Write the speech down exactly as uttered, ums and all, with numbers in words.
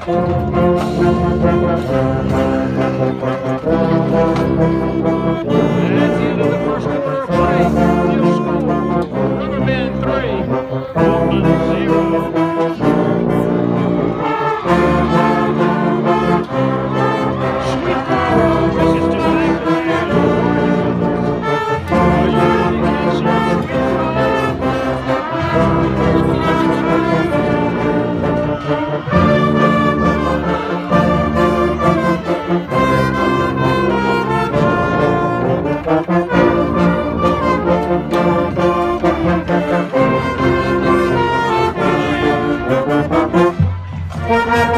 the end of the first quarter of play. Your score, Rubber Band three, Oakland zero. Thank you.